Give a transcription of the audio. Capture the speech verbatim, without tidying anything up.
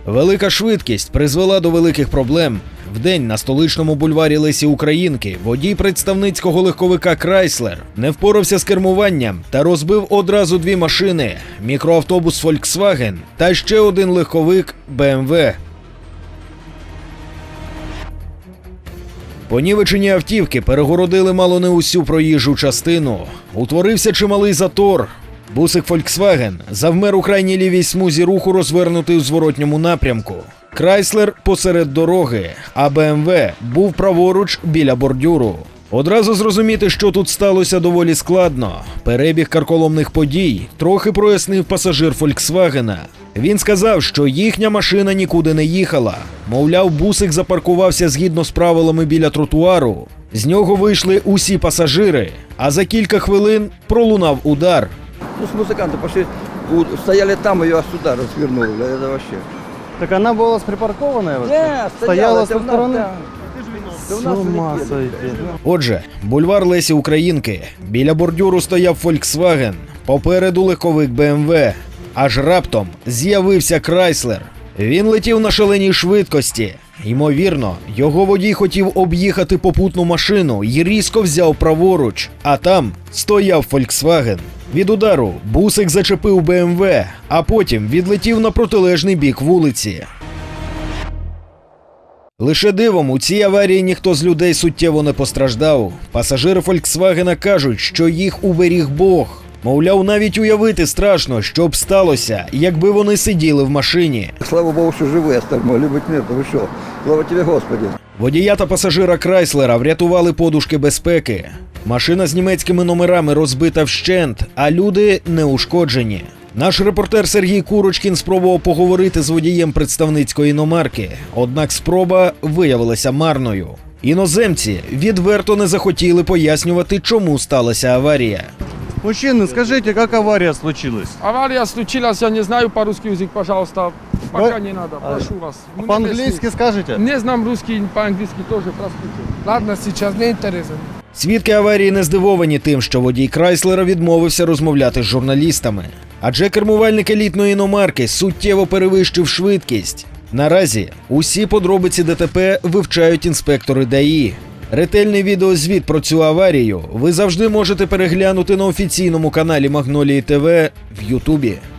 Велика швидкість призвела до великих проблем. Вдень на столичному бульварі Лесі Українки водій представницького легковика «Крайслер» не впорався з кермуванням та розбив одразу дві машини – мікроавтобус «Фольксваген» та ще один легковик «Бе Ем Ве». Понівечені автівки перегородили мало не усю проїжджу частину. Утворився чималий затор. Бусик «Фольксваген» завмер у крайній лівій смузі руху, розвернутий у зворотньому напрямку. «Крайслер» посеред дороги, а «Бе Ем Ве» був праворуч біля бордюру. Одразу зрозуміти, що тут сталося, доволі складно. Перебіг карколомних подій трохи прояснив пасажир «Фольксвагена». Він сказав, що їхня машина нікуди не їхала. Мовляв, бусик запаркувався згідно з правилами біля тротуару. З нього вийшли усі пасажири, а за кілька хвилин пролунав удар. Ну, с музыканты пошли, стояли там, ее сюда развернули, это вообще. Так она была припаркованная? Не, стояла, стояла со стороны? Да. С ума сойти. Отже, бульвар Лесі Українки. Біля бордюру стояв «Фольксваген», попереду легковик «Бе Ем Ве». Аж раптом з'явився «Крайслер». Він летів на шаленій швидкості. Ймовірно, його водій хотів об'їхати попутну машину і різко взяв праворуч, а там стояв «Фольксваген». Від удару бусик зачепив «Бе Ем Ве», а потім відлетів на протилежний бік вулиці. Лише дивом у цій аварії ніхто з людей суттєво не постраждав. Пасажири «Фольксвагена» кажуть, що їх уберіг Бог. Мовляв, навіть уявити страшно, що б сталося, якби вони сиділи в машині. Слава Богу, що живий, а могли бути мертві, ви що? Слава Тебе, Господи. Водія та пасажира «Крайслера» врятували подушки безпеки. Машина з німецькими номерами розбита вщент, а люди не ушкоджені. Наш репортер Сергій Курочкін спробував поговорити з водієм представницької іномарки, однак спроба виявилася марною. Іноземці відверто не захотіли пояснювати, чому сталася аварія. Мужчины, скажите, как авария случилась? Авария случилась, я не знаю по-русски язык, пожалуйста. Пока Вы... не надо, прошу вас. А по-английски скажете? Не знам русский, по-английски тоже, простите. Ладно, сейчас не интересно. Свідки аварії не здивовані тим, що водій «Крайслера» відмовився розмовляти з журналістами. Адже кермувальник елітної іномарки суттєво перевищив швидкість. Наразі усі подробиці Де Те Пе вивчають інспектори Де І. Ретельний відеозвіт про цю аварію ви завжди можете переглянути на офіційному каналі Магнолії Те Ве в Ютубі.